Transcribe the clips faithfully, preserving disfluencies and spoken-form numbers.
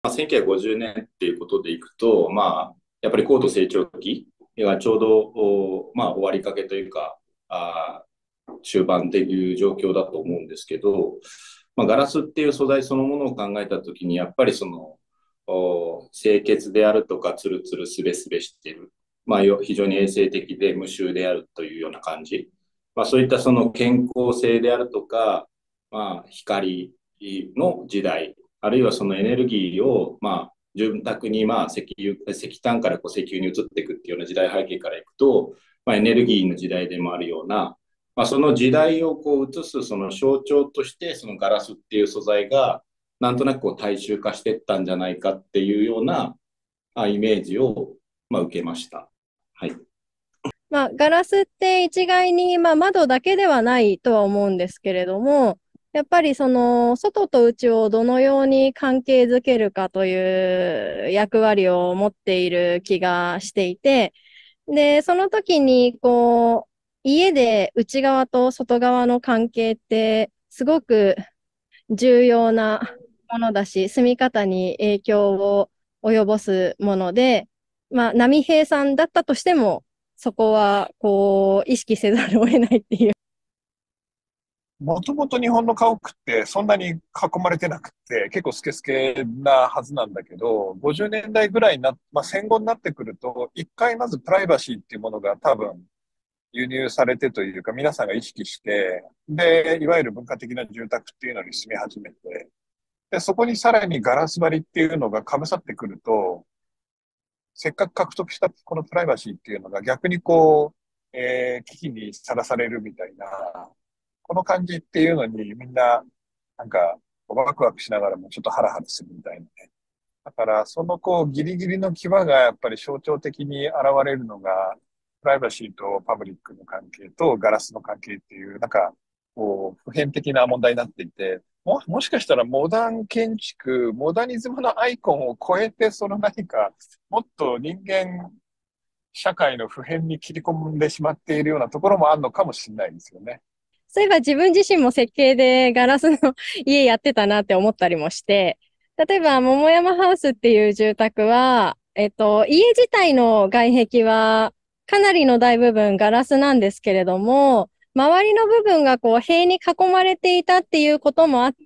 あ、せんきゅうひゃくごじゅうねんっていうことでいくと、まあ、やっぱり高度成長期がちょうど、おまあ、終わりかけというか、あ中盤っていう状況だと思うんですけど、まあ、ガラスっていう素材そのものを考えたときに、やっぱりその、お清潔であるとか、ツルツルスベスベしている、まあ、非常に衛生的で無臭であるというような感じ。まあ、そういったその健康性であるとか、まあ、光の時代、あるいはそのエネルギーを、まあ、潤沢に、まあ、石油、石炭からこう石油に移っていくっていうような時代背景からいくと、まあ、エネルギーの時代でもあるような、まあ、その時代をこう映すその象徴として、そのガラスっていう素材が、なんとなくこう大衆化していったんじゃないかっていうようなあイメージを、まあ、受けました。はい。 まあ、ガラスって一概に、まあ、窓だけではないとは思うんですけれども、やっぱりその外と内をどのように関係づけるかという役割を持っている気がしていて、で、その時にこう、家で内側と外側の関係ってすごく重要なものだし、住み方に影響を及ぼすもので、まあ、波平さんだったとしても、そこは、こう、意識せざるを得ないっていう。 もともと日本の家屋ってそんなに囲まれてなくて、結構スケスケなはずなんだけど、ごじゅうねんだいぐらいにな、まあ、戦後になってくると、一回まずプライバシーっていうものが多分輸入されてというか、皆さんが意識して、で、いわゆる文化的な住宅っていうのに住み始めて、で、そこにさらにガラス張りっていうのが被さってくると、せっかく獲得したこのプライバシーっていうのが逆にこう、えー危機にさらされるみたいな、この感じっていうのにみんな、なんか、ワクワクしながらもちょっとハラハラするみたいなね。だから、そのこう、ギリギリの際がやっぱり象徴的に現れるのが、プライバシーとパブリックの関係とガラスの関係っていう、なんか、こう、普遍的な問題になっていて、も、もしかしたらモダン建築、モダニズムのアイコンを超えて、その何か、もっと人間社会の普遍に切り込んでしまっているようなところもあるのかもしれないですよね。 そういえば自分自身も設計でガラスの家やってたなって思ったりもして、例えば桃山ハウスっていう住宅は、えっと、家自体の外壁はかなりの大部分ガラスなんですけれども、周りの部分がこう塀に囲まれていたっていうこともあって、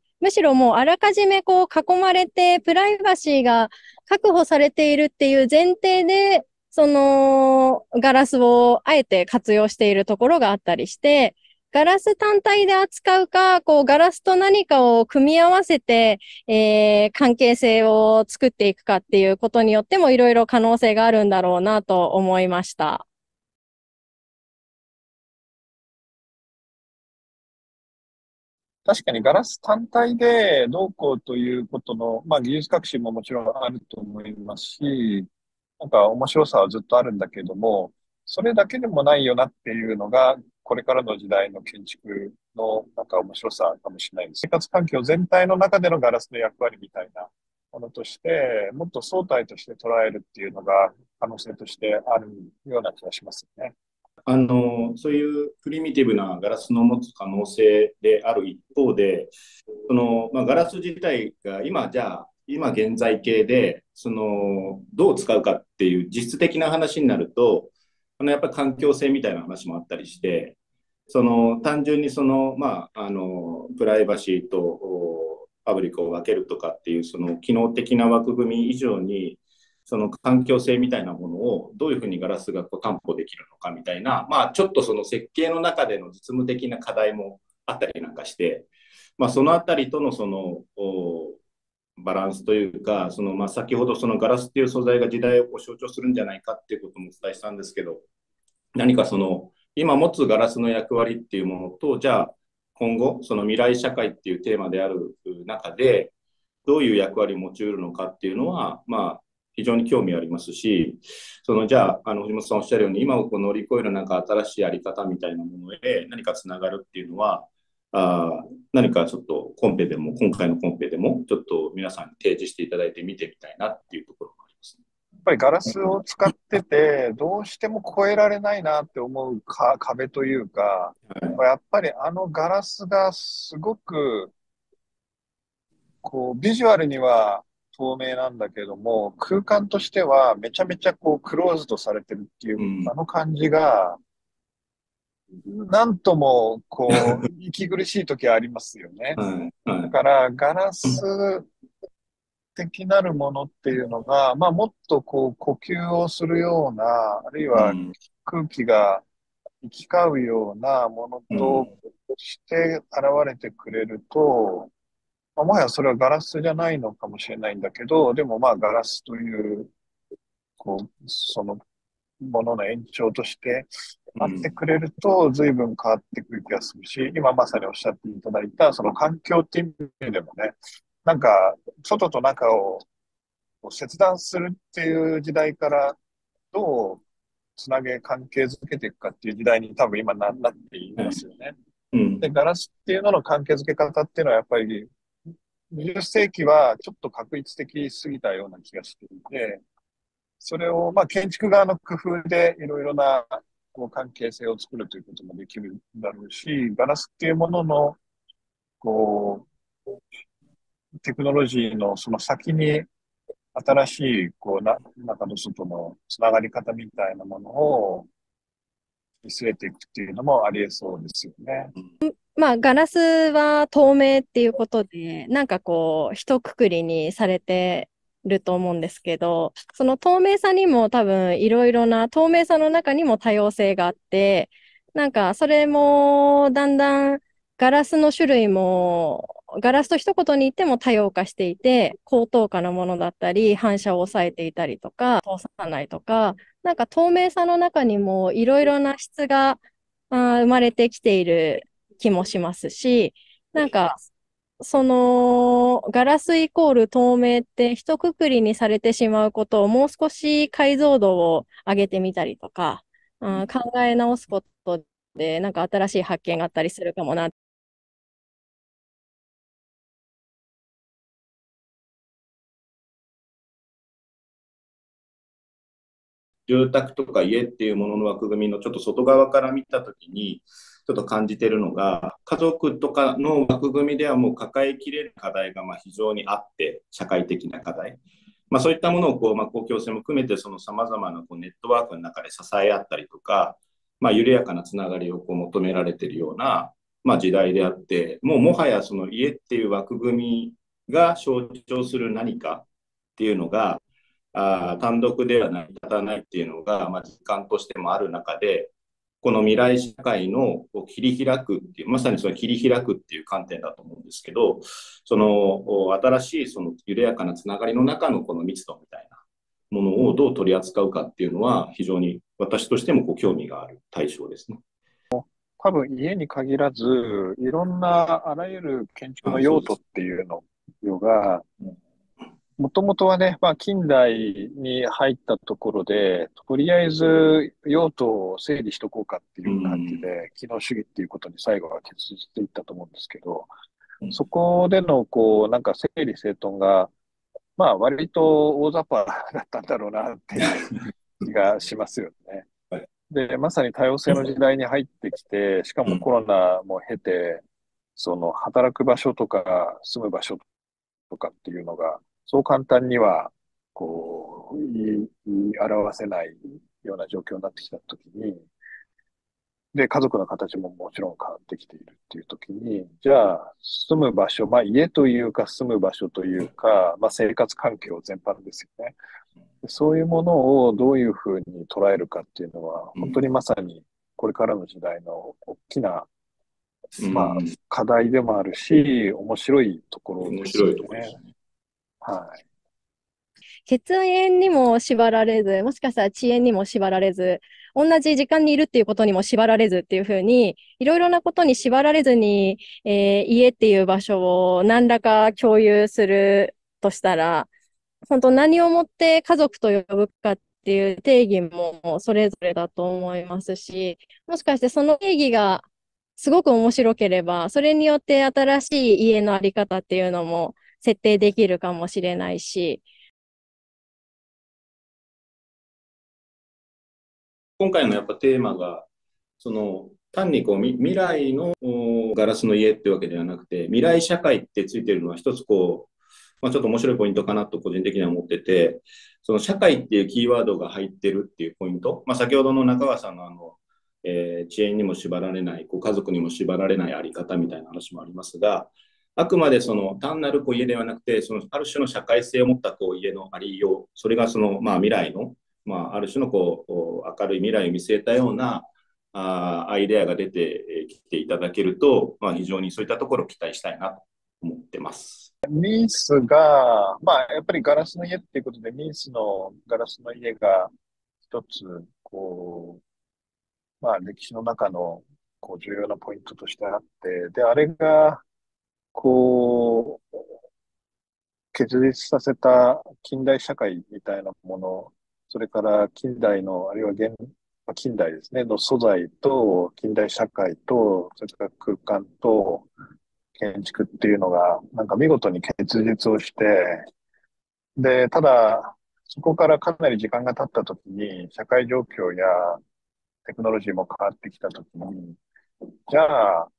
むしろもうあらかじめこう囲まれてプライバシーが確保されているっていう前提で、そのガラスをあえて活用しているところがあったりして、ガラス単体で扱うか、こう、ガラスと何かを組み合わせて、えー関係性を作っていくかっていうことによってもいろいろ可能性があるんだろうなと思いました。 確かにガラス単体でどうこうということの、まあ技術革新ももちろんあると思いますし、なんか面白さはずっとあるんだけども、それだけでもないよなっていうのが、これからの時代の建築のなんか面白さかもしれないです。生活環境全体の中でのガラスの役割みたいなものとして、もっと相対として捉えるっていうのが可能性としてあるような気がしますよね。 あの、そういうプリミティブなガラスの持つ可能性である一方で、その、まあ、ガラス自体が今じゃあ、今現在形で、その、どう使うかっていう実質的な話になると、あの、やっぱり環境性みたいな話もあったりして、その、単純にその、まあ、あの、プライバシーとパブリックを分けるとかっていう、その、機能的な枠組み以上に、その環境性みたいなものをどういうふうにガラスがこう担保できるのかみたいな、まあ、ちょっとその設計の中での実務的な課題もあったりなんかして、まあ、そのあたりとのそのバランスというか、そのまあ先ほどそのガラスっていう素材が時代をこう象徴するんじゃないかっていうこともお伝えしたんですけど、何かその今持つガラスの役割っていうものと、じゃあ今後、その未来社会っていうテーマである中で、どういう役割を持ち得るのかっていうのは、まあ、非常に興味ありますし、そのじゃあ、あの藤本さんおっしゃるように、今をこう乗り越えるなんか新しいやり方みたいなものへ何かつながるっていうのは、あ何かちょっとコンペでも、今回のコンペでも、ちょっと皆さんに提示していただいて見てみたいなっていうところもありますね。 やっぱりガラスを使ってて、どうしても越えられないなって思うか壁というか、やっぱりあのガラスがすごく、こう、ビジュアルには透明なんだけども、空間としてはめちゃめちゃこうクローズドされてるっていう、 うん。 あの感じが、なんともこう、息苦しい時ありますよね。 はい。はだい。 から、ガラス的なるものっていうのが、まあ、もっとこう、呼吸をするような、あるいはうん。 空気が行き交うようなものうん。 として現れてくれると、まあ、もはやそれはガラスじゃないのかもしれないんだけど、でもまあガラスという、こう、そのものの延長としてあってうん。 くれると随分変わってくる気がするし、今まさにおっしゃっていただいたその環境っていう意味でもね、なんか外と中を切断するっていう時代からどうつなげ関係づけていくかっていう時代に多分今な、なっていはい。 ますよね。で、 うん。 ガラスっていうのの関係づけ方っていうのはやっぱりにじゅっ世紀はちょっと画一的すぎたような気がしていて、それをまあ建築側の工夫でいろいろなこう関係性を作るということもできるだろうし、ガラスっていうもののこうテクノロジーのその先に新しいこうな中の外のつながり方みたいなものを見据えていくっていうのもあり得そうですよね。 まあ、ガラスは透明っていうことで、なんかこう、一括りにされてると思うんですけど、その透明さにも多分いろいろな、透明さの中にも多様性があって、なんかそれもだんだんガラスの種類も、ガラスと一言に言っても多様化していて、高透過なものだったり、反射を抑えていたりとか、通さないとか、なんか透明さの中にもいろいろな質があー生まれてきている気もしますし、なんか、その、ガラスイコール透明って一括りにされてしまうことをもう少し解像度を上げてみたりとか、あー考え直すことで、なんか新しい発見があったりするかもな。 住宅とか家っていうものの枠組みのちょっと外側から見たときに、ちょっと感じてるのが、家族とかの枠組みではもう抱えきれる課題がまあ非常にあって、社会的な課題。まあ、そういったものをこう、まあ、公共性も含めて、そのさまざまなこうネットワークの中で支え合ったりとか、まあ、緩やかなつながりをこう求められているような、まあ、時代であって、もうもはやその家っていう枠組みが象徴する何かっていうのが、あ単独では成り立たないっていうのが、まあ、実感としてもある中で、この未来社会のこう切り開くっていう、まさにその切り開くっていう観点だと思うんですけど、その新しいその緩やかなつながりの中のこの密度みたいなものをどう取り扱うかっていうのは、非常に私としてもこう興味がある対象ですね。 多分家に限らず、いろんなあらゆる建築のあ、そうです。 用途っていうのが、もともとはね、まあ、近代に入ったところで、とりあえず用途を整理しとこうかっていうう感じん。 で、機能主義っていうことに最後は結実していったと思うんですけど、 うん。 そこでの、こう、なんか整理整頓が、まあ、割と大雑把だったんだろうなっていう気がしますよね。 はい。 で、まさに多様性の時代に入ってきて、しかうん。 もコロナも経て、その働く場所とか住む場所とかっていうのが、そう簡単には、こう、言い、言い表せないような状況になってきたときに、で、家族の形ももちろん変わってきているっていうときに、じゃあ、住む場所、まあ家というか住む場所というか、まあ生活環境全般ですよね。そういうものをどういうふうに捉えるかっていうのは、 うん。 本当にまさにこれからの時代の大きな、 うまあ、 ん。 課題でもあるし、面白いところですよ面白いところですね。 ね。 はい。 血縁にも縛られず、もしかしたら遅延にも縛られず、同じ時間にいるっていうことにも縛られずっていうふうに、いろいろなことに縛られずに、えー家っていう場所を何らか共有するとしたら、本当何をもって家族と呼ぶかっていう定義もそれぞれだと思いますし、もしかしてその定義がすごく面白ければ、それによって新しい家のあり方っていうのも設定できるかもしれないし、 今回のやっぱテーマが、その単にこう未来のガラスの家ってわけではなくて、未来社会ってついてるのは一つこう、 まあ、ちょっと面白いポイントかなと個人的には思ってて、その社会っていうキーワードが入ってるっていうポイント、まあ、先ほどの中川さんのあの、えー遅延にも縛られない、こう家族にも縛られないあり方みたいな話もありますが、あくまでその単なるこう家ではなくて、そのある種の社会性を持ったこう家のありよう、それがその、まあ、未来の、まあ、ある種のこう明るい未来を見据えたようなあアイデアが出てきていただけると、まあ、非常にそういったところを期待したいなと思ってます。 ニースが、まあ、やっぱりガラスの家っていうことで、ニースのガラスの家が一つ、こう、まあ、歴史の中の、こう、重要なポイントとしてあって、で、あれが、こう、結実させた近代社会みたいなもの、それから近代の、あるいは現、まあ近代ですね、の素材と、近代社会と、それから空間と、建築っていうのが、なんか見事に結実をして、で、ただ、そこからかなり時間が経った時に、社会状況やテクノロジーも変わってきた時に、じゃあ、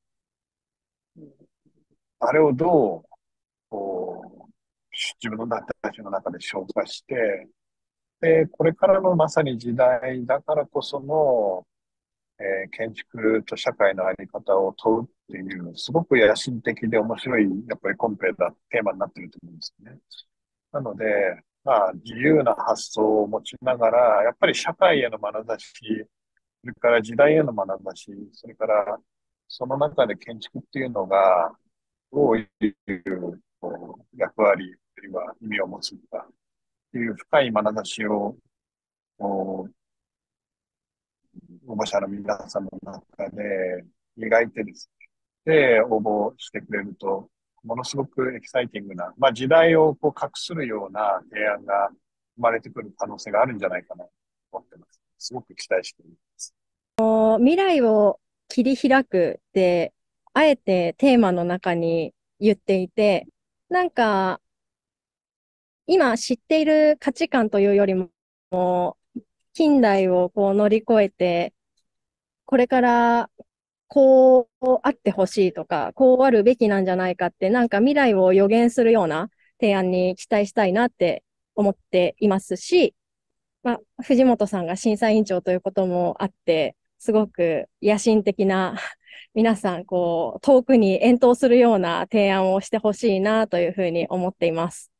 あれをどう、こう、自分のたちの中で消化して、で、これからのまさに時代だからこその、えー建築と社会のあり方を問うっていう、すごく野心的で面白い、やっぱりコンペだ、テーマになってると思うんですね。なので、まあ、自由な発想を持ちながら、やっぱり社会への眼差し、それから時代への眼差し、それからその中で建築っていうのが、どういうこう役割、あるいは意味を持つのかっていう深い眼差しを、こう応募者の皆さんの中で描いてですね、で、応募してくれると、ものすごくエキサイティングな、まあ時代をこう画するような提案が生まれてくる可能性があるんじゃないかなと思ってます。すごく期待しています。 未来を切り開くって、あえてテーマの中に言っていて、なんか、今知っている価値観というよりも、近代をこう乗り越えて、これからこうあってほしいとか、こうあるべきなんじゃないかって、なんか未来を予言するような提案に期待したいなって思っていますし、まあ、藤本さんが審査委員長ということもあって、すごく野心的な皆さん、こう、遠くに遠投するような提案をしてほしいなというふうに思っています。